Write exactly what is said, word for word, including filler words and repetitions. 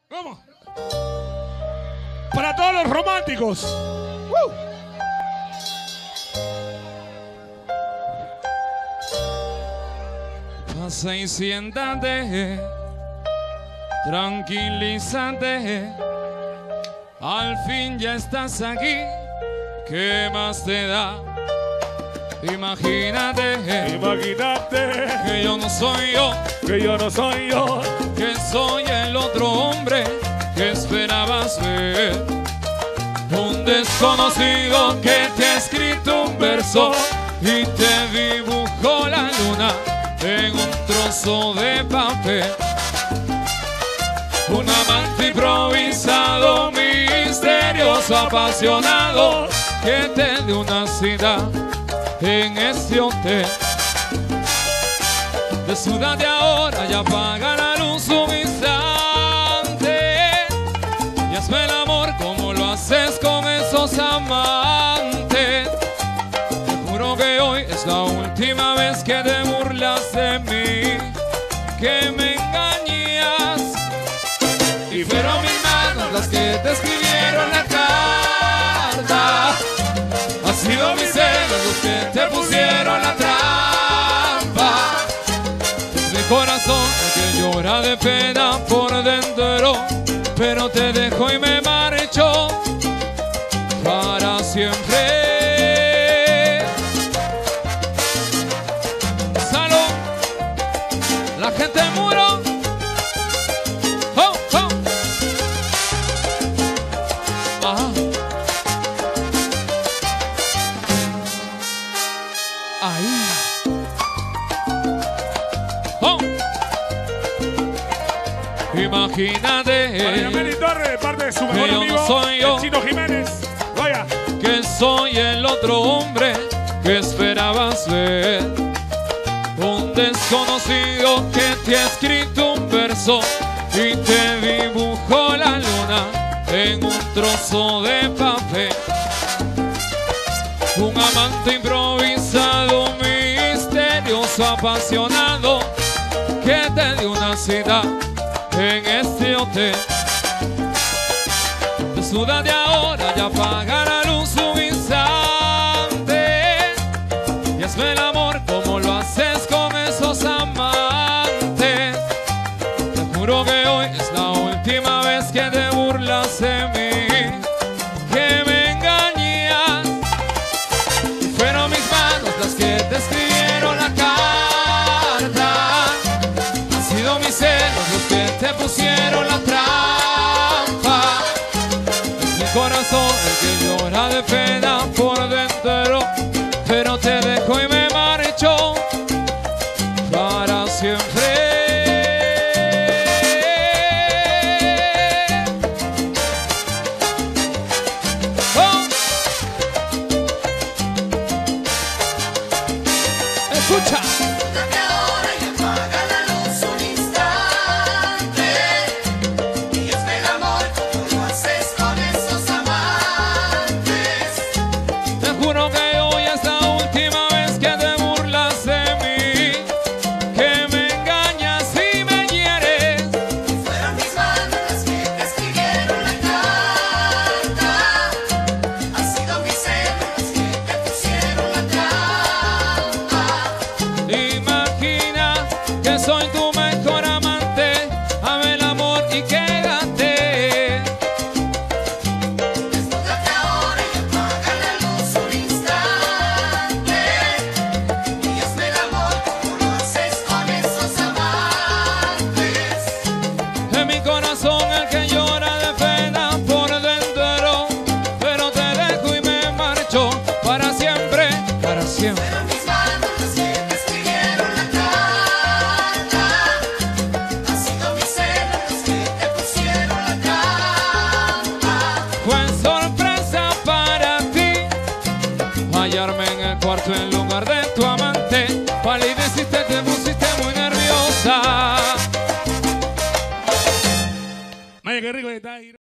¿Cómo? Para todos los románticos. ¡Uh! Pasa y siéntate, tranquilízate. Al fin ya estás aquí, ¿qué más te da? Imagínate, Imagínate que yo no soy yo, que yo no soy yo, que soy el otro hombre que esperabas ver. Un desconocido que te ha escrito un verso y te dibujó la luna en un trozo de papel. Un amante improvisado, misterioso, apasionado, que te dio una cita en este hotel. Desnúdate ahora y apaga la luz un instante y hazme el amor como lo haces con esos amantes. Te juro que hoy es la última vez que te burlas de mí, que me engañas. Y fueron mis manos las que te escribieron la carta. Ha sido mis celos los que te pusieron la trampa. Es mi corazón el que llora de pena por dentro, pero te dejo y me marcho para siempre. Salud, la gente del muro. Oh, oh. Ah. Ahí. Oh. Imagínate María Meli Torres, de parte de su que mejor yo amigo, no soy yo, el Chino Jiménez. Vaya. que soy el otro hombre que esperabas ver. Un desconocido que te ha escrito un verso y te dibujó la luna en un trozo de papel. Un amante improvisado, misterioso, apasionado, que te dio una cita en este hotel. Desnúdate ahora y apaga la luz un instante y hazme el amor como lo haces con esos amantes. Te juro que hoy es la última vez que te burlas de mí, que me engañas. Y fueron mis manos las que te escribieron la carta. Han sido mis celos los que te pusieron la trampa. Es mi corazón el que llora de pena por dentro, pero te dejo y me marcho para siempre. Oh. Escucha. Desnúdate ahora y apaga la luz un instante y hazme el amor como lo haces con esos amantes. Te juro que hoy es la última vez que te burlas de mí, que me engañas y me hieres. Fueron mis manos las que te escribieron la carta. Han sido mis celos los que te pusieron la trampa. Imagina que soy tu mejor amante, hazme el amor y quédate. Desnúdate ahora y apaga la luz un instante y hazme el amor como lo haces con esos amantes. En mi corazón el que llora de pena por dentro, pero te dejo y me marcho para siempre, para siempre. Fueron mis manos las que te escribieron la carta. Han sido mis celos los que te pusieron la trampa. Fue sorpresa para ti hallarme en el cuarto en lugar de tu amante. Palideciste, te pusiste muy nerviosa. Vaya, qué rico está ahí.